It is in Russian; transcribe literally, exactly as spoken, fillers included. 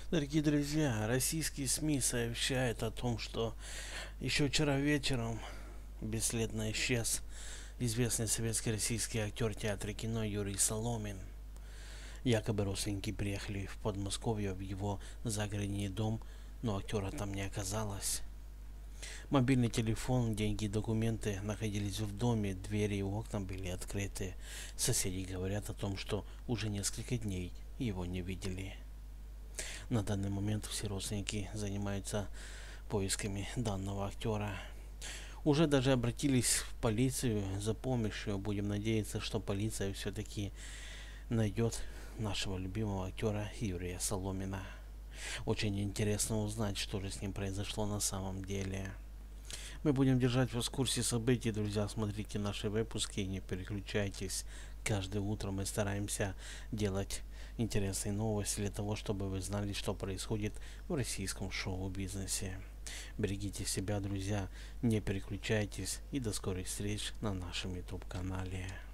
Дорогие друзья, российские СМИ сообщают о том, что еще вчера вечером бесследно исчез известный советский российский актер театра и кино Юрий Соломин. Якобы родственники приехали в Подмосковье в его загородный дом, но актера там не оказалось. Мобильный телефон, деньги и документы находились в доме, двери и окна были открыты. Соседи говорят о том, что уже несколько дней его не видели. На данный момент все родственники занимаются поисками данного актера. Уже даже обратились в полицию за помощью. Будем надеяться, что полиция все-таки найдет нашего любимого актера Юрия Соломина. Очень интересно узнать, что же с ним произошло на самом деле. Мы будем держать вас в курсе событий, друзья. Смотрите наши выпуски и не переключайтесь. Каждое утро мы стараемся делать интересные новости для того, чтобы вы знали, что происходит в российском шоу-бизнесе. Берегите себя, друзья, не переключайтесь и до скорых встреч на нашем YouTube канале.